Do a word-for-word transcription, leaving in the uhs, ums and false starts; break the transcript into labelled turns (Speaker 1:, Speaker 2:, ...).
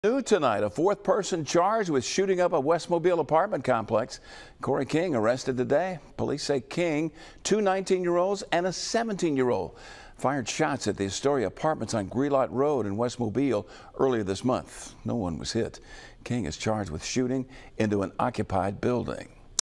Speaker 1: New tonight, a fourth person charged with shooting up a West Mobile apartment complex. Corey King arrested today. Police say King, two nineteen-year-olds and a seventeen-year-old, fired shots at the Astoria Apartments on Grelot Road in West Mobile earlier this month. No one was hit. King is charged with shooting into an occupied building.